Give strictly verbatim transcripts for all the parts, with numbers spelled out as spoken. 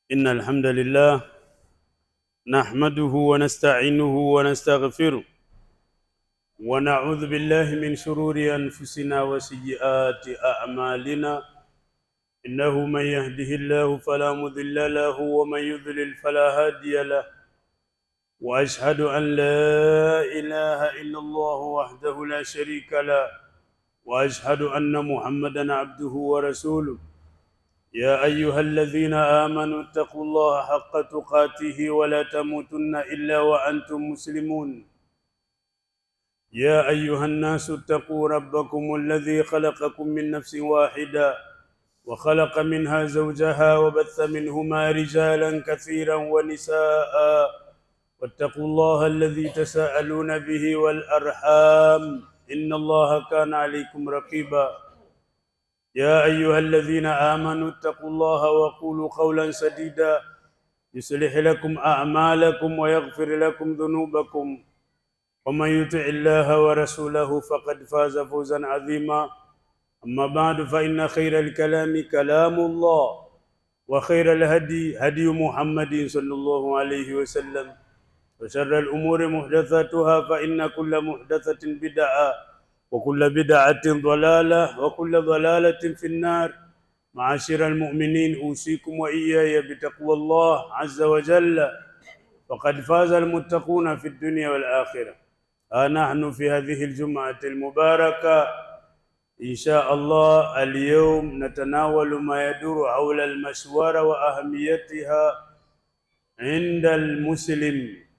إن الحمد لله نحمده ونستعينه ونستغفره ونعوذ بالله من شرور أنفسنا وسيئات أعمالنا إنه من يهده الله فلا مضل له ومن يضلل فلا هادي له وأشهد أن لا إله إلا الله وحده لا شريك له وأشهد أن محمدا عبده ورسوله يا أيها الذين آمنوا اتقوا الله حق تقاته ولا تموتن إلا وأنتم مسلمون يا أيها الناس اتقوا ربكم الذي خلقكم من نفس واحدة وخلق منها زوجها وبث منهما رجالا كثيرا ونساء واتقوا الله الذي تساءلون به والأرحام إن الله كان عليكم رقيبا يا أيها الذين آمنوا اتقوا الله وقولوا قولا سديدا يصلح لكم أعمالكم ويغفر لكم ذنوبكم ومن يطع الله ورسوله فقد فاز فوزا عظيما أما بعد فإن خير الكلام كلام الله وخير الهدي هدي محمد صلى الله عليه وسلم وشر الأمور محدثاتها فإن كل محدثة بدعة وكل بدعة ضلالة وكل ضلالة في النار. معاشر المؤمنين أوصيكم وإياي بتقوى الله عز وجل فقد فاز المتقون في الدنيا والآخرة. ها نحن في هذه الجمعة المباركة إن شاء الله اليوم نتناول ما يدور حول المشورة وأهميتها عند المسلم،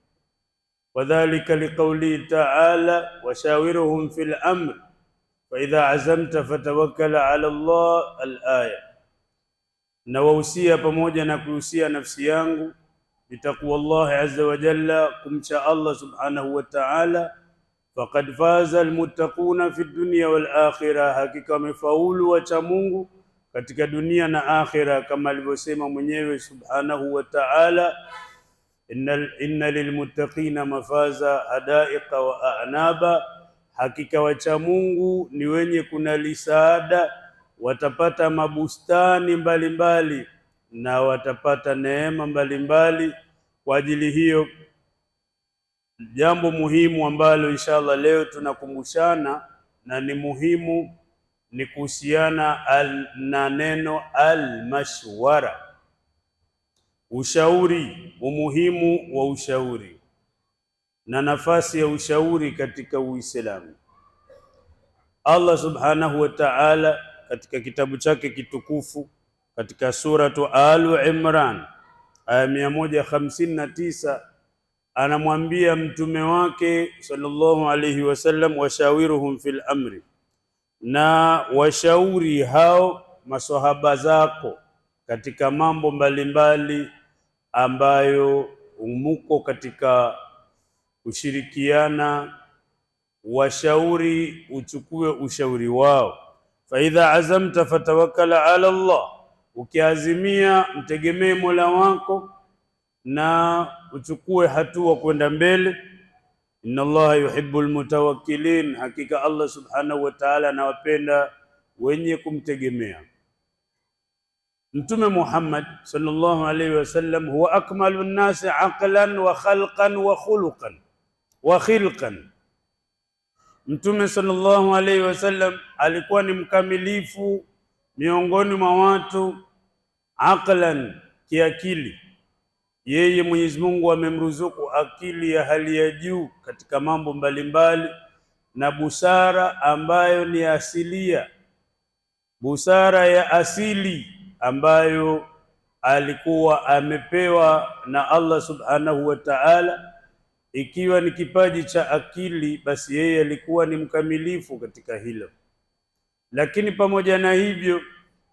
وذلك لقوله تعالى وشاورهم في الأمر فإذا عزمت فتوكل على الله الآية. Nawahusia pamoja na kuhusia nafsi yangu bitaqwa Allah azza wa jalla, kumcha Allah subhanahu wa ta'ala. Faqad faza almuttaquna fi dunya wal akhirah, hakika wamefaulu wacha Mungu katika dunia na akhira, kama alivyosema mwenyewe subhanahu wa ta'ala Innal inna lilmuttaqina mafaza hadaiqa wa a'naba, hakika wacha Mungu ni wenye kunali saada, watapata mabustani mbalimbali mbali, na watapata neema mbalimbali mbali. Kwa ajili hiyo jambo muhimu ambalo inshallah leo tunakumbushana na ni muhimu ni kuhusiana al, na neno al-mashwara, ushauri, umuhimu wa ushauri na nafasi ya ushauri katika Uislamu. Allah subhanahu wa ta'ala katika kitabu chake kitukufu katika suratu Al-Imran aya mia moja hamsini na tisa anamwambia mtume wake sallallahu alayhi wasallam, washawiruhum fil amri, na washauri hao maswahaba zako katika mambo mbalimbali mbali ambayo umuko katika ushirikiana, washauri uchukue ushauri wao. Fa idha azamta fatawakkala ala Allah, ukiazimia mtegemee Mola wako na uchukue hatua kwenda mbele. Inna Allaha yuhibbul mutawakkilin, hakika Allah subhanahu wa ta'ala anawapenda wenye kumtegemea. Mtume Muhammad sallallahu alayhi wasallam huwa akmalu an-nas aqlan wa khalqan wa khuluqan wa khilqan. Mtume sallallahu alayhi wasallam alikuwa ni mkamilifu miongoni mwa watu, aqlan, kiakili. Yeye Mwenyezi Mungu amemruzuku akili ya hali ya juu katika mambo mbalimbali mbali, na busara ambayo ni asilia, busara ya asili ambayo alikuwa amepewa na Allah subhanahu wa ta'ala. Ikiwa ni kipaji cha akili, basi yeye alikuwa ni mkamilifu katika hilo. Lakini pamoja na hivyo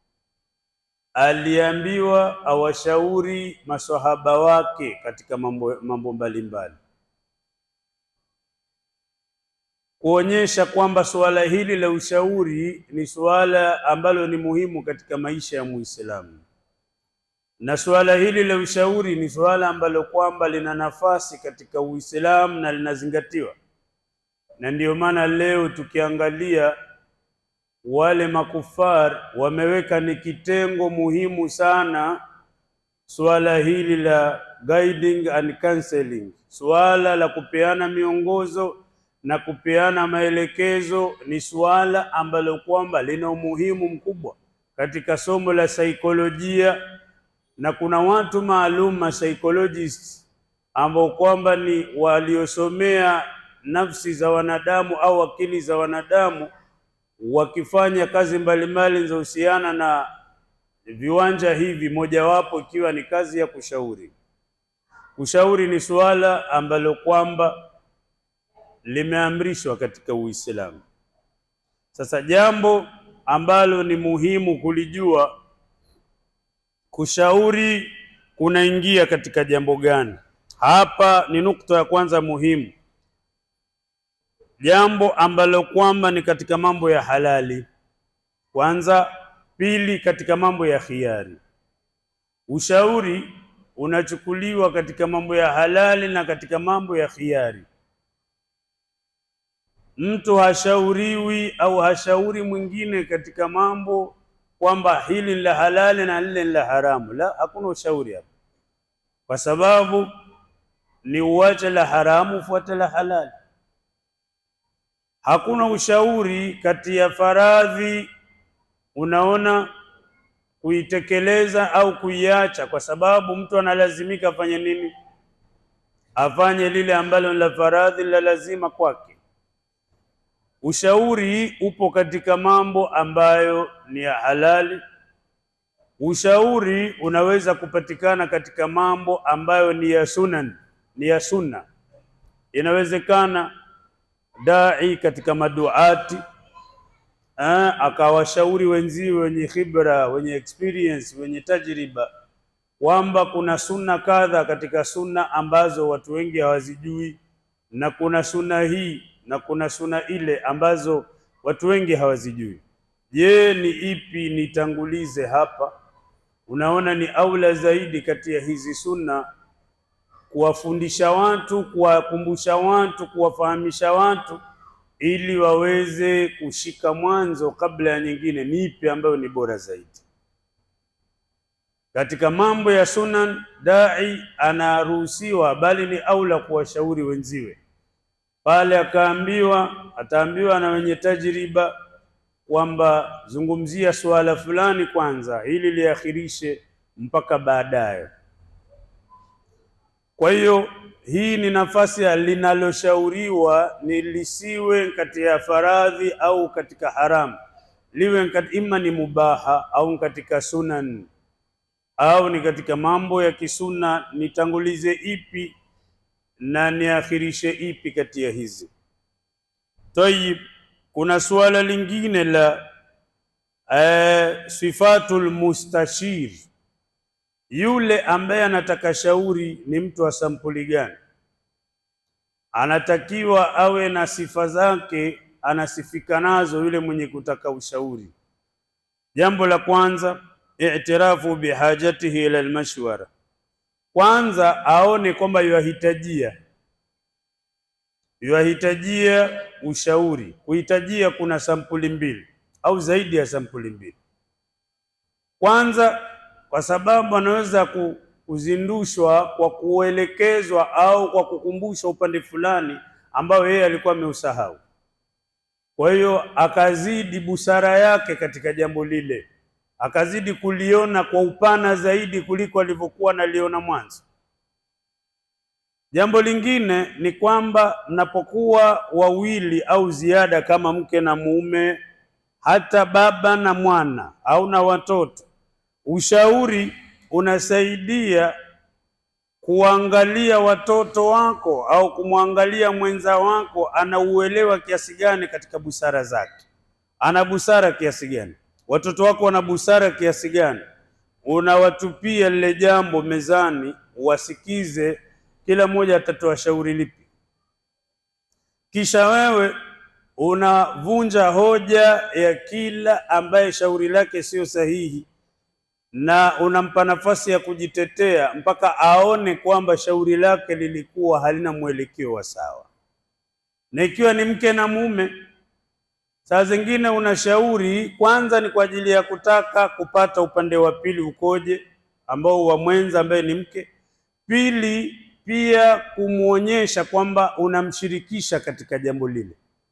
aliambiwa awashauri maswahaba wake katika mambo mambo mbalimbali, kuonyesha kwamba suala hili la ushauri ni suala ambalo ni muhimu katika maisha ya Muislamu, na suala hili la ushauri ni suala ambalo kwamba lina nafasi katika Uislamu na linazingatiwa. Na ndiyo maana leo tukiangalia wale makufar wameweka ni kitengo muhimu sana suala hili la guiding and counseling, suala la kupeana miongozo na kupeana maelekezo, ni suala ambalo kwamba lina umuhimu mkubwa katika somo la saikolojia, na kuna watu maalum psychologists ambao kwamba ni waliosomea nafsi za wanadamu au akili za wanadamu, wakifanya kazi mbalimbali za uhusiana na viwanja hivi, mojawapo ikiwa ni kazi ya kushauri. Kushauri ni suala ambalo kwamba limeamrishwa katika Uislamu. Sasa jambo ambalo ni muhimu kulijua, kushauri kunaingia katika jambo gani? Hapa ni nukta ya kwanza muhimu. Jambo ambalo kwamba ni katika mambo ya halali kwanza, pili katika mambo ya khiari. Ushauri unachukuliwa katika mambo ya halali na katika mambo ya khiari. Mtu hashauriwi au hashauri mwingine katika mambo kwamba hili la halali na lile la haramu. La, hakuna ushauri hapa, kwa sababu ni uache la haramu fuata la halali. Hakuna ushauri kati ya faradhi unaona kuitekeleza au kuiacha, kwa sababu mtu analazimika afanye nini? Afanye lile ambalo la faradhi la lazima kwake. Ushauri upo katika mambo ambayo ni ya halali. Ushauri unaweza kupatikana katika mambo ambayo ni ya sunan, ni ya sunna. Inawezekana dai katika maduati eh, akawashauri wenziwe wenye khibra, wenye experience, wenye tajriba, kwamba kuna sunna kadha katika sunna ambazo watu wengi hawazijui, na kuna sunna hii na kuna sunna ile ambazo watu wengi hawazijui. Je, ni ipi nitangulize hapa? Unaona ni aula zaidi kati ya hizi sunna kuwafundisha watu, kuwakumbusha watu, kuwafahamisha watu ili waweze kushika mwanzo kabla ya nyingine. Ni ipi ambayo ni bora zaidi? Katika mambo ya sunan, dai anaruhusiwa, bali ni aula kuwashauri wenziwe. Pale akaambiwa, ataambiwa na wenye tajriba kwamba zungumzia suala fulani kwanza, ili liakhirishe mpaka baadaye. Kwa hiyo hii ni nafasi ya linaloshauriwa, ni lisiwe katika faradhi au katika haramu, liwe katika ima ni mubaha au katika sunan, au ni katika mambo ya kisuna. Nitangulize ipi na niakhirishe ipi kati ya hizi? Tayib, kuna suala lingine la eh, sifatul mustashir. Yule ambaye anataka shauri ni mtu wa sampuli gani? Anatakiwa awe na sifa zake, anasifika nazo yule mwenye kutaka ushauri. Jambo la kwanza, i'tirafu bihajatihi ila almashwara. Kwanza aone kwamba yuahitajia yuahitajia ushauri. Kuhitajia kuna sampuli mbili au zaidi ya sampuli mbili. Kwanza, kwa sababu anaweza kuzindushwa kwa kuelekezwa au kwa kukumbushwa upande fulani ambao yeye alikuwa ameusahau. Kwa hiyo akazidi busara yake katika jambo lile, akazidi kuliona kwa upana zaidi kuliko alivyokuwa naliona mwanzo. Jambo lingine ni kwamba mnapokuwa wawili au ziada kama mke na mume, hata baba na mwana au na watoto, ushauri unasaidia kuangalia watoto wako au kumwangalia mwenza wako anauelewa kiasi gani katika busara zake. Ana busara kiasi gani? Watoto wako wana busara kiasi gani? Unawatupia lile jambo mezani, wasikize kila mmoja atatoa shauri lipi. Kisha wewe unavunja hoja ya kila ambaye shauri lake sio sahihi, na unampa nafasi ya kujitetea mpaka aone kwamba shauri lake lilikuwa halina mwelekeo wa sawa. Na ikiwa ni mke na mume, saa zingine unashauri kwanza ni kwa ajili ya kutaka kupata upande wa pili ukoje, ambao wa mwenza ambaye ni mke. Pili, pia kumuonyesha kwamba unamshirikisha katika jambo lile,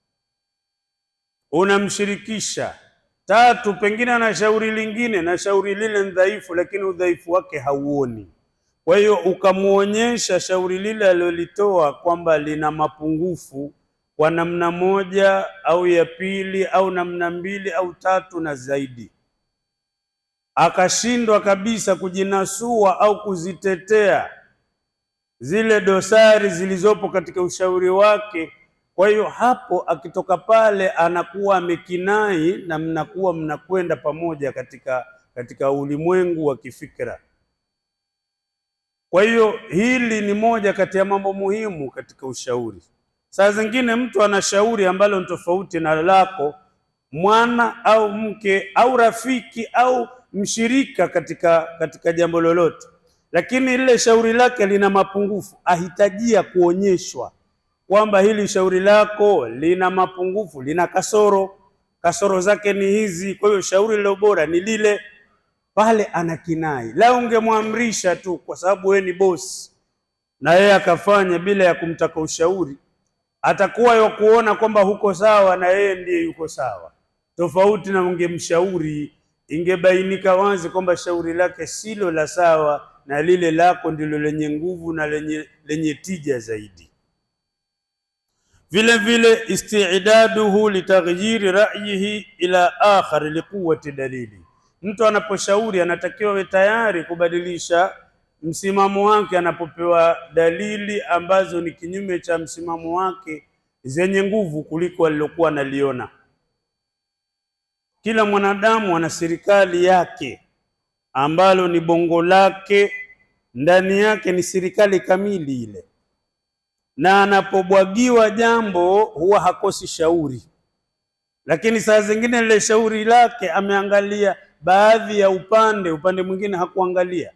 unamshirikisha. Tatu, pengine ana shauri lingine na shauri lile ni dhaifu, lakini udhaifu wake hauoni. Kwa hiyo ukamuonyesha shauri lile alilolitoa kwamba lina mapungufu kwa namna moja au ya pili au namna mbili au tatu na zaidi, akashindwa kabisa kujinasua au kuzitetea zile dosari zilizopo katika ushauri wake. Kwa hiyo hapo akitoka pale anakuwa amekinai na mnakuwa mnakwenda pamoja katika katika ulimwengu wa kifikra. Kwa hiyo hili ni moja kati ya mambo muhimu katika ushauri. Saa zingine mtu ana shauri ambalo ni tofauti na lako, mwana au mke au rafiki au mshirika katika katika jambo lolote, lakini ile shauri lake lina mapungufu, ahitajia kuonyeshwa kwamba hili shauri lako lina mapungufu, lina kasoro, kasoro zake ni hizi, kwa hiyo shauri lilo bora ni lile. Pale anakinai. La ungemwamrisha tu kwa sababu wewe ni boss na yeye akafanya bila ya kumtaka ushauri, atakuwa yo kuona kwamba huko sawa na yeye ndiye yuko sawa. Tofauti na ungemshauri, ingebainika wazi kwamba shauri lake silo la sawa na lile lako ndilo lenye nguvu na lenye, lenye tija zaidi. Vile vile isti'daduhu litaghyiri ra'yihi ila akhar liquwwati dalili. Mtu anaposhauri anatakiwa awe tayari kubadilisha msimamo wake anapopewa dalili ambazo ni kinyume cha msimamo wake zenye nguvu kuliko alilokuwa analiona. Kila mwanadamu ana serikali yake ambalo ni bongo lake, ndani yake ni serikali kamili ile, na anapobwagiwa jambo huwa hakosi shauri. Lakini saa zingine ile shauri lake ameangalia baadhi ya upande, upande mwingine hakuangalia.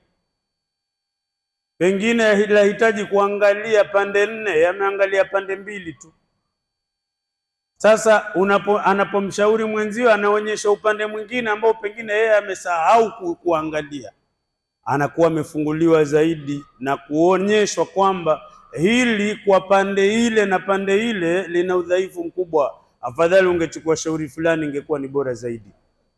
Pengine linahitaji kuangalia pande nne, yameangalia pande mbili tu. Sasa unapo anapomshauri mwenzio anaonyesha upande mwingine ambao pengine yeye amesahau ku, kuangalia. Anakuwa amefunguliwa zaidi na kuonyeshwa kwamba hili kwa pande ile na pande ile lina udhaifu mkubwa. Afadhali ungechukua shauri fulani ingekuwa ni bora zaidi.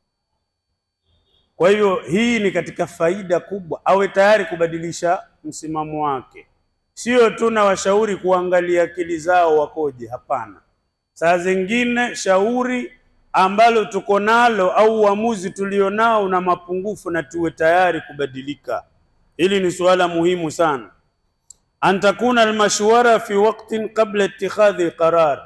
Kwa hiyo hii ni katika faida kubwa, awe tayari kubadilisha msimamo wake. Sio tu na washauri kuangalia akili zao wakoje, hapana. Saa zingine shauri ambalo tuko nalo au uamuzi tulionao na mapungufu na tuwe tayari kubadilika. Hili ni suala muhimu sana. Antakuna almashwara fi waqtin qabla ittikhadhi qarar.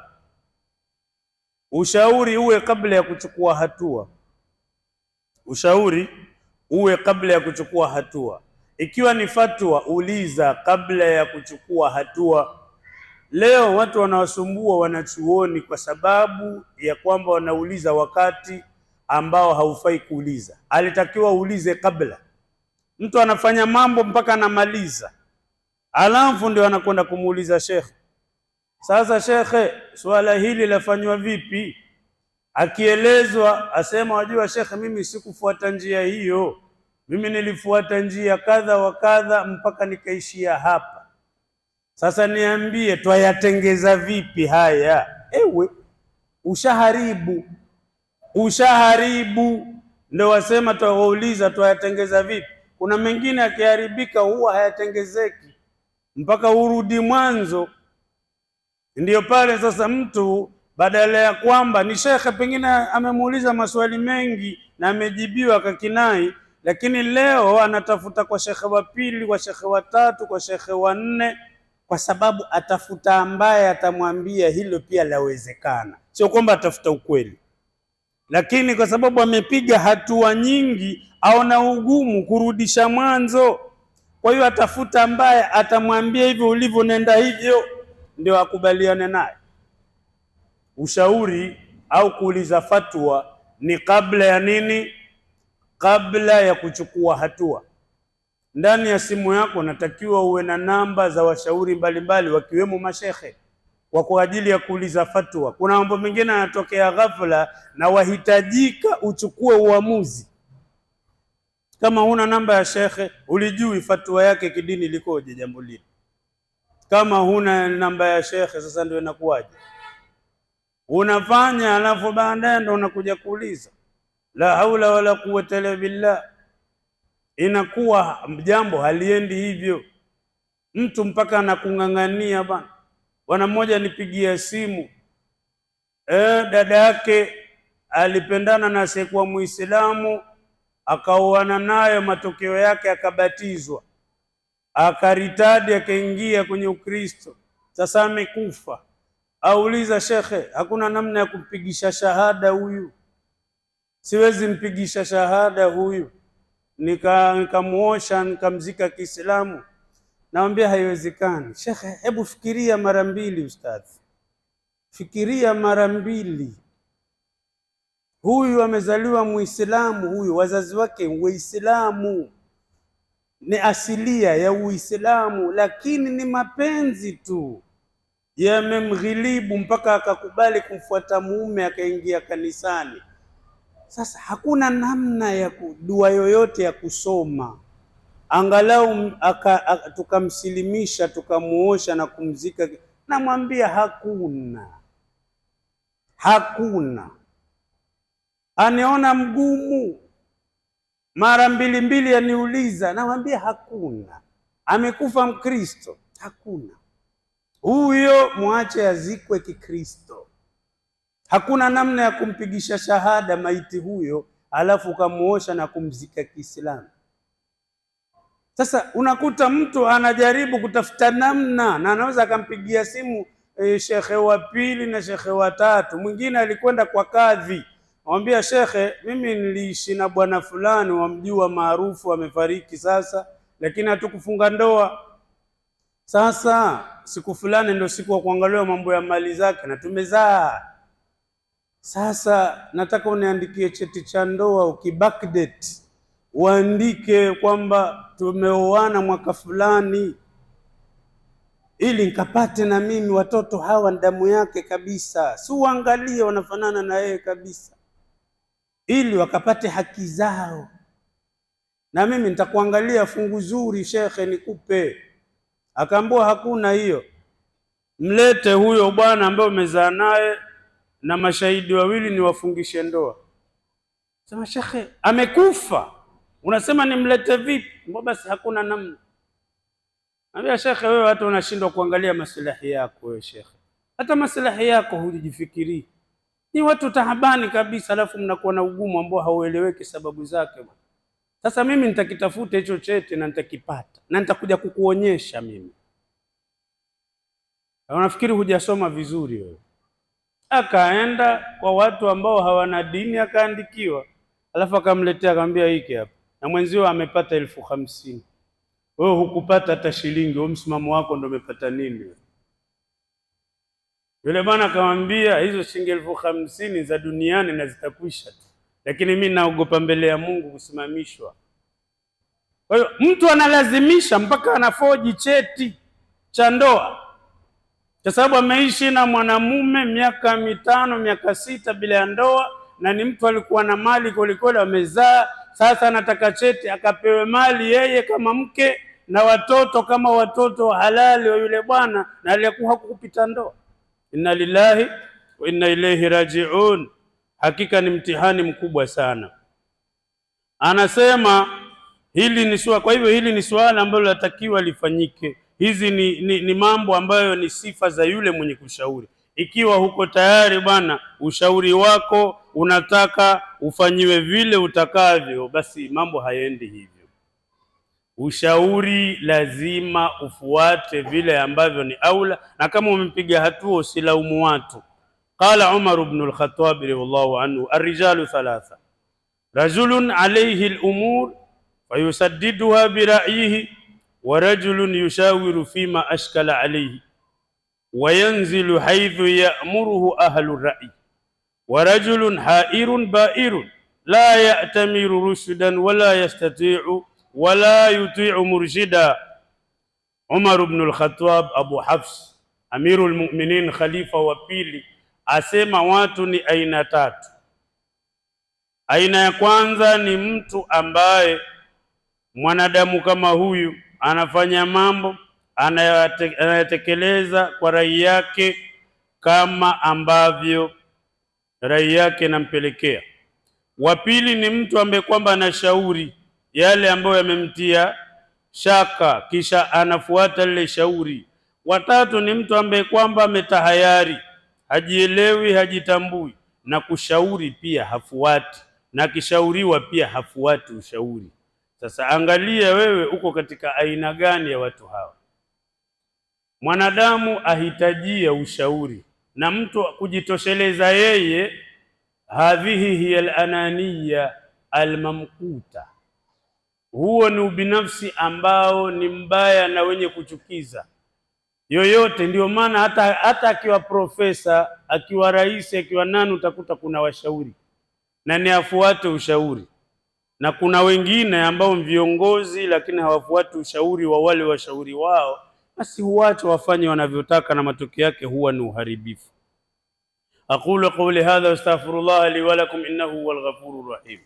Ushauri uwe kabla ya kuchukua hatua. Ushauri uwe kabla ya kuchukua hatua. Ikiwa ni fatwa, uliza kabla ya kuchukua hatua. Leo watu wanawasumbua wanachuoni kwa sababu ya kwamba wanauliza wakati ambao haufai kuuliza. Alitakiwa uulize kabla. Mtu anafanya mambo mpaka anamaliza, alafu ndio anakwenda kumuuliza shekhe. Sasa shekhe, swala hili lafanywa vipi? Akielezwa asema, wajua shekhe, mimi sikufuata njia hiyo, mimi nilifuata njia kadha wa kadha mpaka nikaishia hapa. Sasa niambie twayatengeza vipi haya? Ewe ushaharibu, ushaharibu. Ndio wasema twauliza twayatengeza vipi. Kuna mengine akiharibika huwa hayatengezeki mpaka urudi mwanzo. Ndiyo pale sasa mtu badala ya kwamba ni shekhe pengine amemuuliza maswali mengi na amejibiwa kakinai, lakini leo anatafuta kwa shekhe wa pili, kwa shekhe wa tatu, kwa shekhe wa nne, kwa sababu atafuta ambaye atamwambia hilo pia lawezekana. Sio kwamba atafuta ukweli, lakini kwa sababu amepiga hatua nyingi au na ugumu kurudisha mwanzo, kwa hiyo atafuta ambaye atamwambia hivyo ulivyo nenda hivyo ndio akubaliane naye. Ushauri au kuuliza fatwa ni kabla ya nini? Kabla ya kuchukua hatua. Ndani ya simu yako natakiwa uwe na namba za washauri mbalimbali wakiwemo mashekhe kwa ajili ya kuuliza fatwa. Kuna mambo mengine yanatokea ghafla na wahitajika uchukue uamuzi. Kama huna namba ya shekhe, ulijui fatwa yake kidini likoje jambo lile. Kama huna namba ya shekhe, sasa ndio inakuwaje? Unafanya alafu baadaye ndio unakuja kuuliza. La haula wala quwwata illa billah. Inakuwa jambo haliendi hivyo. Mtu mpaka anakungangania bana. Bwana mmoja nipigia simu, eh dada yake alipendana na asiyekuwa Muislamu, akaoana naye, matokeo yake akabatizwa, akaritadi, akaingia kwenye Ukristo, sasa amekufa. Auliza shekhe, hakuna namna ya kumpigisha shahada huyu? Siwezi mpigisha shahada huyu. Nika nikamuosha nikamzika Kiislamu. Naambia haiwezekani. Shekhe, hebu fikiria mara mbili ustadhi. Fikiria mara mbili. Huyu amezaliwa Muislamu, huyu wazazi wake Waislamu, ni asilia ya Uislamu, lakini ni mapenzi tu yamemghilibu mpaka akakubali kumfuata mume, akaingia kanisani. Sasa hakuna namna ya dua yoyote ya kusoma angalau tukamsilimisha, tukamuosha na kumzika? Namwambia hakuna, hakuna. Aniona mgumu, mara mbili mbili aniuliza, namwambia hakuna. Amekufa Mkristo? Hakuna. Huyo muache azikwe Kikristo. Hakuna namna ya kumpigisha shahada maiti huyo alafu ukamuosha na kumzika Kiislamu. Sasa unakuta mtu anajaribu kutafuta namna, na anaweza akampigia simu e, shekhe wa pili na shekhe wa tatu. Mwingine alikwenda kwa kadhi, anamwambia shekhe, mimi niliishi na bwana fulani wamjua maarufu, amefariki sasa, lakini hatukufunga ndoa. Sasa siku fulani ndio siku ya kuangalia mambo ya mali zake na tumezaa. Sasa nataka uniandikie cheti cha ndoa, ukibackdate uandike kwamba tumeoana mwaka fulani, ili nikapate na mimi watoto hawa damu yake kabisa, si uangalie wanafanana na yeye kabisa, ili wakapate haki zao, na mimi nitakuangalia fungu zuri shekhe nikupe. Akaambua hakuna hiyo. Mlete huyo bwana ambaye umezaa naye na mashahidi wawili ni wafungishe ndoa. Sema shekhe amekufa, unasema nimlete vipi? Mbona basi hakuna namna. Ambia shekhe, wewe hata unashindwa kuangalia maslahi yako wewe shekhe. Hata maslahi yako hujifikirii. Ni watu tahabani kabisa, alafu mnakuwa na ugumu ambao haueleweki sababu zake bwana. Sasa mimi nitakitafuta hicho cheti na nitakipata na nitakuja kukuonyesha mimi. Unafikiri hujasoma vizuri wewe? Akaenda kwa watu ambao hawana dini, akaandikiwa, alafu akamletea, akamwambia hiki hapa, na mwenzio amepata elfu hamsini. Wewe hukupata hata shilingi, wewe msimamo wako ndio umepata nini? Yule bwana akamwambia hizo shilingi elfu hamsini za duniani na zitakwisha tu, lakini mimi naogopa mbele ya Mungu kusimamishwa. Kwa hiyo mtu analazimisha mpaka anafoji cheti cha ndoa kwa sababu ameishi na mwanamume miaka mitano miaka sita bila ndoa, na ni mtu alikuwa na mali kulikole, wamezaa. Sasa anataka cheti akapewe mali yeye kama mke na watoto kama watoto halali wa yule bwana, na aliyekuwa hakupita ndoa. Inna lillahi wa inna ilaihi rajiun. Hakika ni mtihani mkubwa sana. Anasema hili ni swala, kwa hivyo hili ni swala ambalo latakiwa lifanyike. Hizi ni, ni, ni mambo ambayo ni sifa za yule mwenye kushauri. Ikiwa huko tayari bwana, ushauri wako unataka ufanyiwe vile utakavyo, basi mambo hayendi hivyo. Ushauri lazima ufuate vile ambavyo ni aula, na kama umempiga hatua usilaumu watu. Qala Umar ibn al-Khattab radhiyallahu anhu, ar-rijalu thalatha, rajulun alayhi al-umur fayusaddiduha bi ra'yihi, wa rajulun yushawiru fima ashkala alayhi wa yanzilu haythu ya'muruhu ahlu ar-ra'yi, wa rajulun ha'irun ba'irun la ya'tamiru rushdan wa la yastati'u wa la yuti'u murshida. Umar ibn al-Khattab Abu Hafs Amirul Mu'minin, khalifa wa pili, asema watu ni aina tatu. Aina ya kwanza ni mtu ambaye mwanadamu kama huyu anafanya mambo anayatekeleza kwa rai yake kama ambavyo rai yake inampelekea. Wa pili ni mtu ambaye kwamba anashauri yale ambayo yamemtia shaka kisha anafuata lile shauri. Watatu ni mtu ambaye kwamba ametahayari, hajielewi, hajitambui, na kushauri pia hafuati, na kishauriwa pia hafuati ushauri. Sasa angalia wewe uko katika aina gani ya watu hawa. Mwanadamu ahitajia ushauri na mtu kujitosheleza yeye, hadhihi hiya al-ananiya al-mamquta. Huo ni ubinafsi ambao ni mbaya na wenye kuchukiza yoyote. Ndio maana hata hata akiwa profesa, akiwa rais, akiwa nani, utakuta kuna washauri na ni afuate ushauri, na kuna wengine ambao viongozi lakini hawafuati ushauri wa wale washauri wao, basi huacha wafanye wanavyotaka na matokeo yake huwa ni uharibifu. aqulu qawli hadha astaghfirullah li wa lakum innahu huwal ghafurur rahim.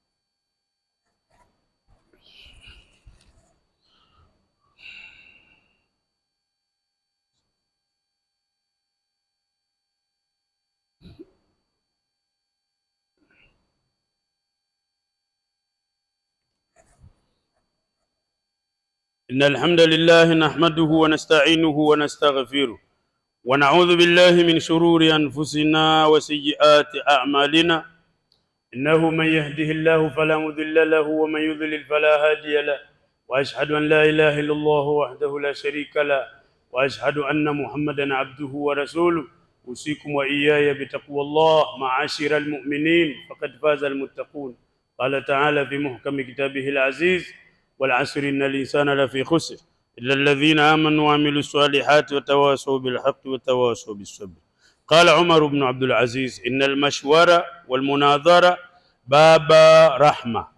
إن الحمد لله نحمده ونستعينه ونستغفره ونعوذ بالله من شرور أنفسنا وسيئات أعمالنا. إنه من يهده الله فلا مضل له ومن يضلل فلا هادي له، وأشهد أن لا إله إلا الله وحده لا شريك له، وأشهد أن محمدا عبده ورسوله. أوصيكم وإياي بتقوى الله معاشر المؤمنين، فقد فاز المتقون. قال تعالى في محكم كتابه العزيز: والعصر إن الإنسان لفي خسر إلا الذين آمنوا وعملوا الصالحات وتواصوا بالحق وتواصوا بالصبر. قال عمر بن عبد العزيز: إن المشورة والمناظرة باب رحمة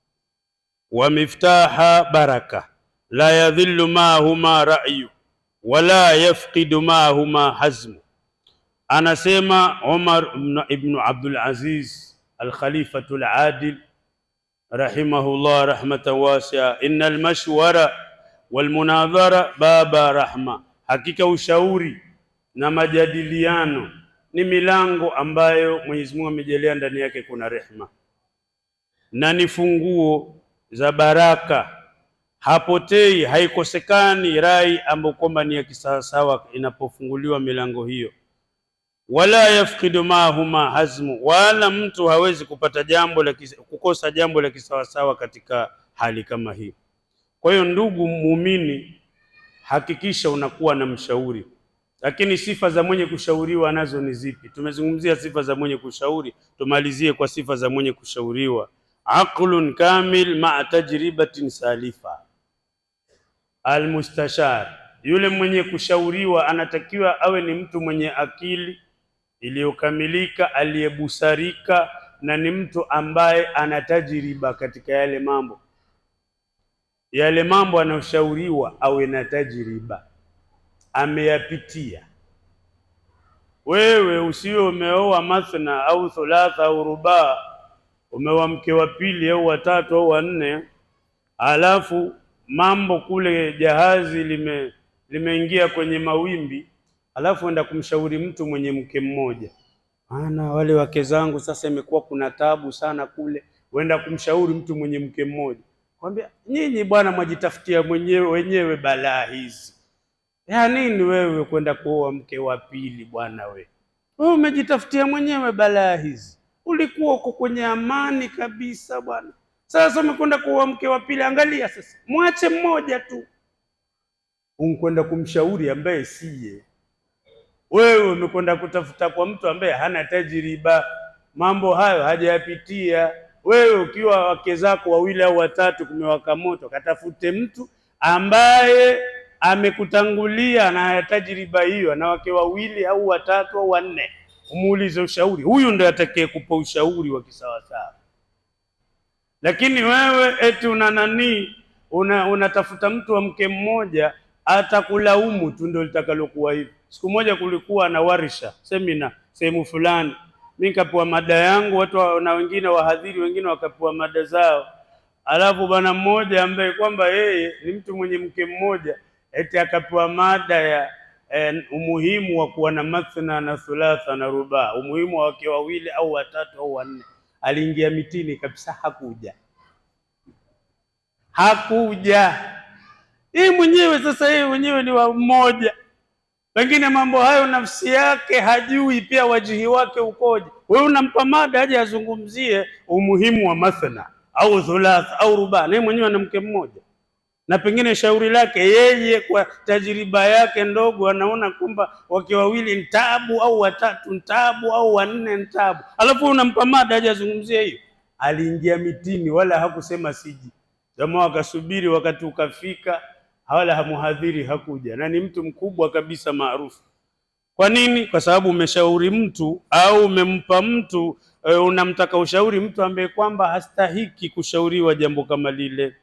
ومفتاح بركة، لا يذل معهما رأي ولا يفقد معهما حزم. أنا سيما عمر بن عبد العزيز الخليفة العادل رحمه الله رحمة واسعة: إن المشورة والمناظرة باب رحمة. Hakika ushauri na majadiliano ni milango ambayo Mwenyezi Mungu amejalia ndani yake kuna rehema, na ni funguo za baraka. Hapotei, haikosekani rai ambayo kwamba ni ya kisawasawa inapofunguliwa milango hiyo. Wala yafqidu mahuma hazmu, wala mtu hawezi kupata jambo la kukosa jambo la kisawasawa katika hali kama hii. Kwa hiyo ndugu muumini, hakikisha unakuwa na mshauri. Lakini sifa za mwenye kushauriwa nazo ni zipi? Tumezungumzia sifa za mwenye kushauri, tumalizie kwa sifa za mwenye kushauriwa. Aqlun kamil ma'a tajribatin salifa. Almustashar, yule mwenye kushauriwa anatakiwa awe ni mtu mwenye akili iliyokamilika, aliyebusarika, na ni mtu ambaye ana tajriba katika yale mambo. Yale mambo anayoshauriwa awe na tajriba, ameyapitia. Wewe usiwe umeoa mathna au thulatha au ruba, umeoa mke wa pili au watatu au wanne, alafu mambo kule jahazi lime limeingia kwenye mawimbi, alafu enda kumshauri mtu mwenye mke mmoja. Ana wale wake zangu sasa imekuwa kuna tabu sana kule, wenda kumshauri mtu mwenye mke mmoja. Kwambia nyinyi bwana mwajitafutia mwenyewe wenyewe balaa hizi. Ya nini wewe kwenda kuoa mke wa pili bwana we? Wewe umejitafutia mwenyewe balaa hizi. Ulikuwa uko kwenye amani kabisa bwana. Sasa umekwenda kuoa mke wa pili, angalia sasa. Mwache mmoja tu. Unkwenda kumshauri ambaye siye. Wewe umekwenda kutafuta kwa mtu ambaye hana tajiriba, mambo hayo hajayapitia. Wewe ukiwa wake zako wawili au watatu kumewaka moto, katafute mtu ambaye amekutangulia na tajiriba hiyo, na wake wawili au watatu au wanne, umuulize ushauri. Huyu ndiye atakaye kupa ushauri wa kisawasawa. Lakini wewe eti una nani, una unatafuta mtu wa mke mmoja, atakulaumu tu ndio litakalokuwa hivi. Siku moja kulikuwa na warisha, semina, sehemu fulani. Mimi nikapewa mada yangu, watu na wengine wahadhiri wengine wakapewa mada zao. Alafu bwana mmoja ambaye kwamba yeye ni mtu mwenye mke mmoja, eti akapewa mada ya eh, umuhimu wa kuwa na mathna na thulatha na ruba, umuhimu wa wake wawili au watatu au wanne. Aliingia mitini kabisa, hakuja hakuja yeye mwenyewe. Sasa yeye mwenyewe ni wa mmoja, pengine mambo hayo nafsi yake hajui, pia wajihi wake ukoje. Wewe unampa mada aje azungumzie umuhimu wa mathna au thulatha au ruba, naye mwenyewe ana mke mmoja, na pengine shauri lake yeye kwa tajiriba yake ndogo anaona kwamba wake wawili ni taabu, au watatu ni taabu, au wanne ni taabu. Alafu unampa mada aje azungumzie hiyo. Aliingia mitini wala hakusema siji. Jamaa akasubiri, wakati ukafika, wala hamuhadhiri hakuja, na ni mtu mkubwa kabisa maarufu. Kwa nini? Kwa sababu umeshauri mtu au umempa mtu e, unamtaka ushauri mtu ambaye kwamba hastahiki kushauriwa jambo kama lile.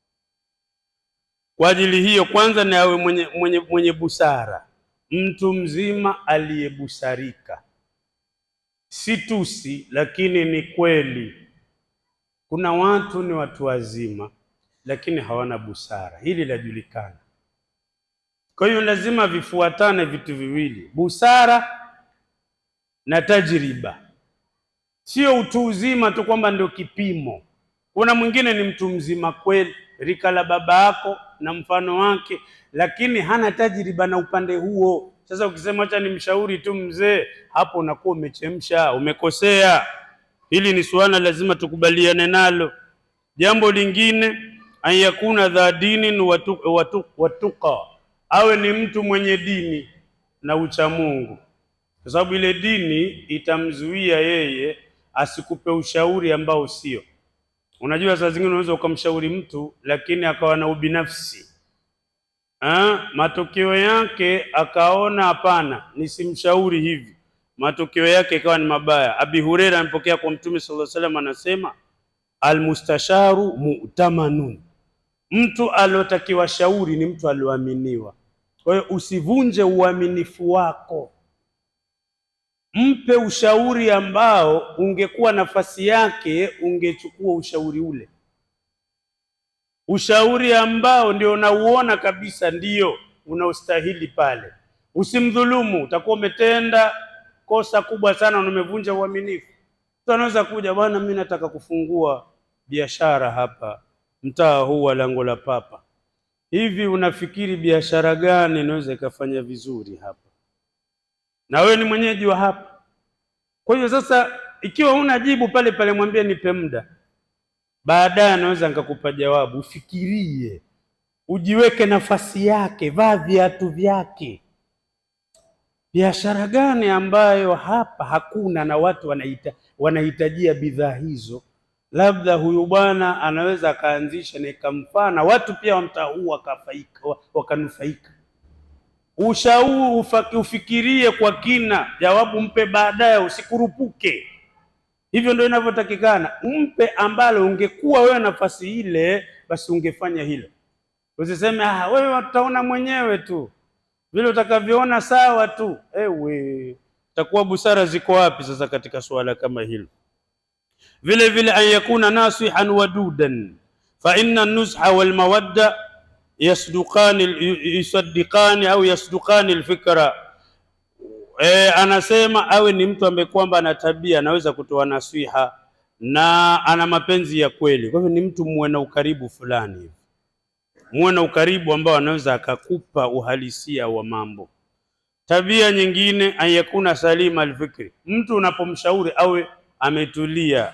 Kwa ajili hiyo, kwanza ni awe mwenye, mwenye, mwenye busara, mtu mzima aliyebusarika. Si tusi, lakini ni kweli kuna watu ni watu wazima lakini hawana busara, hili lajulikana. Kwa hiyo lazima vifuatane vitu viwili, busara na tajriba. Sio utu uzima tu kwamba ndio kipimo. Kuna mwingine ni mtu mzima kweli, rika la baba yako na mfano wake, lakini hana tajriba na upande huo. Sasa ukisema acha nimshauri tu mzee, hapo unakuwa umechemsha, umekosea. Hili ni suala lazima tukubaliane nalo. Jambo lingine, ayakuna dha dinin watuqa watu, watu, awe ni mtu mwenye dini na ucha Mungu, kwa sababu ile dini itamzuia yeye asikupe ushauri ambao sio. Unajua saa zingine unaweza ukamshauri mtu lakini akawa na ubinafsi, ah, matokeo yake akaona hapana, nisimshauri hivi, matokeo yake ikawa ni mabaya. Abi Huraira amepokea kwa Mtume sallallahu alaihi wasallam, anasema almustasharu mu'tamanun, mtu alotakiwa shauri ni mtu alioaminiwa. Kwa hiyo usivunje uaminifu wako, mpe ushauri ambao ungekuwa nafasi yake ungechukua ushauri ule, ushauri ambao ndio unauona kabisa ndio unaostahili pale. Usimdhulumu, utakuwa umetenda kosa kubwa sana na umevunja uaminifu. Mtu anaweza kuja, bwana mimi nataka kufungua biashara hapa mtaa huu wa Lango la Papa, hivi unafikiri biashara gani inaweza ikafanya vizuri hapa? Na wewe ni mwenyeji wa hapa. Kwa hiyo sasa ikiwa huna jibu pale pale, mwambie nipe muda, baadaye anaweza nikakupa jawabu. Ufikirie, ujiweke nafasi yake, vaa viatu vyake. Biashara gani ambayo hapa hakuna na watu wanaita wanahitajia bidhaa hizo? Labda huyu bwana anaweza akaanzisha na ikamfana watu pia wamtahua wakafaika wakanufaika. Ushauri, ufikirie kwa kina, jawabu mpe baadaye, usikurupuke. Hivyo ndio inavyotakikana. Mpe ambalo ungekuwa wewe nafasi ile basi ungefanya hilo. Usiseme ah wewe utaona mwenyewe tu, vile utakavyoona sawa tu. Ewe, takuwa busara ziko wapi sasa katika swala kama hilo? Vile vile ayakuna nasihan wadudan, fa inna an-nusha wal mawadda yasduqani yusaddiqani au yasduqani al-fikra. Eh, anasema awe ni mtu ambaye kwamba ana tabia, anaweza kutoa nasiha na ana mapenzi ya kweli. Kwa hivyo ni mtu muwe na ukaribu fulani, muwe na ukaribu ambao anaweza akakupa uhalisia wa mambo. Tabia nyingine, ayakuna salima al-fikri, mtu unapomshauri awe ametulia,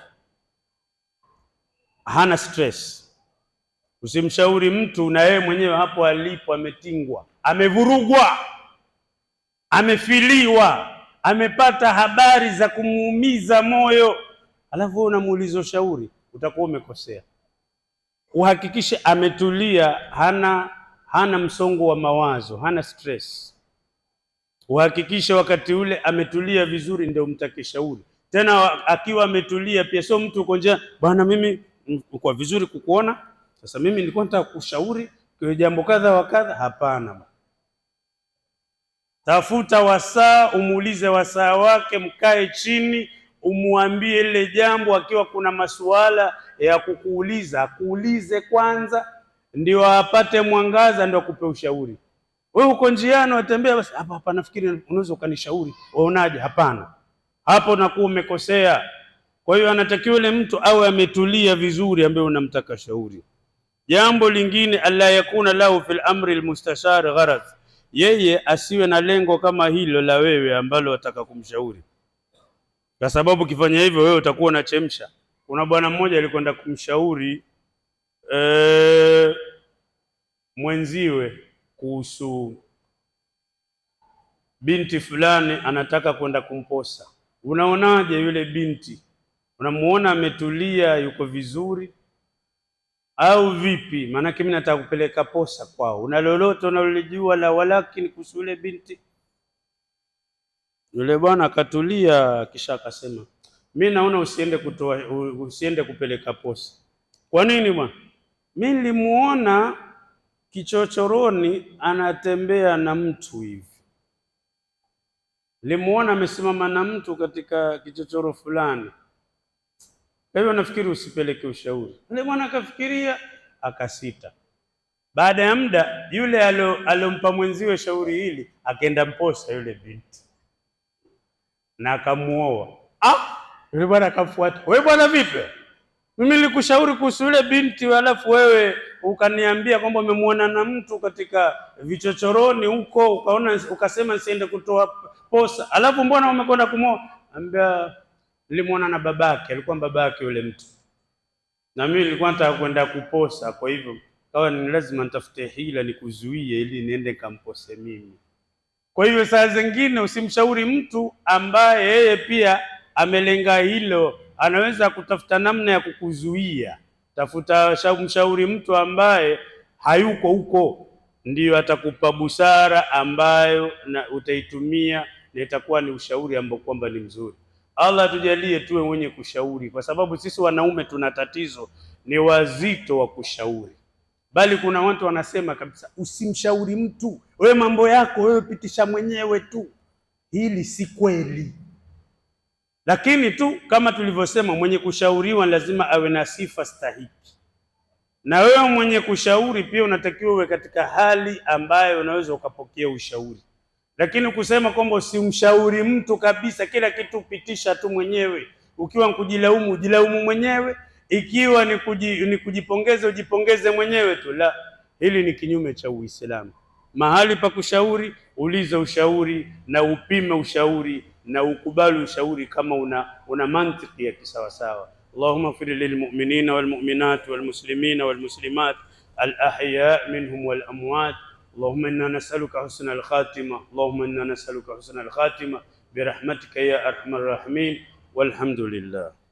hana stress. Usimshauri mtu na yeye mwenyewe hapo alipo ametingwa, amevurugwa, amefiliwa, amepata habari za kumuumiza moyo, alafu unamuuliza ushauri, utakuwa umekosea. Uhakikishe ametulia, hana hana msongo wa mawazo, hana stress. Uhakikishe wakati ule ametulia vizuri ndio umtake shauri. Tena akiwa ametulia pia, sio mtu uko nje, bwana mimi kwa vizuri kukuona, sasa mimi nilikuwa nataka kushauri kwa jambo kadha wa kadha. Hapana. Tafuta wasaa, umuulize wasaa wake, mkae chini, umuambie ile jambo, akiwa kuna masuala ya kukuuliza kuulize kwanza, ndio apate mwangaza, ndio akupe ushauri. Wewe uko njiani unatembea, basi hapa hapa nafikiri unaweza ukanishauri, waonaje? Hapana, hapo unakuwa umekosea. Kwa hiyo anatakiwa yule mtu awe ametulia vizuri, ambaye unamtaka shauri. Jambo lingine, alla yakuna lahu fil amri almustashar gharad, yeye asiwe na lengo kama hilo la wewe ambalo wataka kumshauri, kwa sababu kifanya hivyo wewe utakuwa unachemsha. Kuna bwana mmoja alikwenda kumshauri e, mwenziwe kuhusu binti fulani, anataka kwenda kumposa. Unaonaje yule binti? Unamuona ametulia, yuko vizuri au vipi? Maana mimi nataka kupeleka posa kwao. Una lolote unalolijua la walakini kuhusu yule binti? Yule bwana akatulia, kisha akasema, mimi naona usiende kutoa, usiende kupeleka posa. Kwa nini bwana? Mimi nilimuona kichochoroni anatembea na mtu hivi. Nilimuona amesimama na mtu katika kichochoro fulani. Kwa hiyo nafikiri usipeleke ushauri. Yule bwana akafikiria, akasita. Baada ya muda, yule alompa mwenziwe shauri hili akaenda mposa yule binti na akamuoa. Ah, yule bwana akafuata. Wewe bwana vipi? Mimi nilikushauri kuhusu yule binti, alafu wewe ukaniambia kwamba umemuona na mtu katika vichochoroni huko, ukaona ukasema siende kutoa posa. Alafu mbona umekwenda kumoa? Ambia nilimuona na babake, alikuwa babake yule mtu. Na mimi nilikuwa nataka kwenda kuposa, kwa hivyo kawa ni lazima nitafute hila nikuzuie ili niende kampose mimi. Kwa hivyo saa zingine usimshauri mtu ambaye yeye pia amelenga hilo, anaweza kutafuta namna ya kukuzuia. Tafuta mshauri mtu ambaye hayuko huko, ndiyo atakupa busara ambayo na utaitumia na itakuwa ni ushauri ambao kwamba ni mzuri. Allah tujalie tuwe wenye kushauri, kwa sababu sisi wanaume tuna tatizo, ni wazito wa kushauri. Bali kuna watu wanasema kabisa usimshauri mtu, wewe mambo yako wewe pitisha mwenyewe tu. Hili si kweli. Lakini tu kama tulivyosema, mwenye kushauriwa lazima awe na sifa stahiki. Na wewe mwenye kushauri pia unatakiwa uwe katika hali ambayo unaweza ukapokea ushauri. Lakini kusema kwamba usimshauri mtu kabisa, kila kitu pitisha tu mwenyewe, ukiwa kujilaumu ujilaumu mwenyewe, ikiwa ni, kuji, ni kujipongeza ujipongeze mwenyewe tu, la, hili ni kinyume cha Uislamu. Mahali pa kushauri, uliza ushauri na upime ushauri na ukubali ushauri kama una una mantiki ya kisawasawa. Allahumma ighfir lil mu'minina wal mu'minat wal muslimina wal muslimat al ahya minhum wal amwat. اللهم إنا نسألك حسن الخاتمة اللهم إنا نسألك حسن الخاتمة برحمتك يا أرحم الراحمين والحمد لله.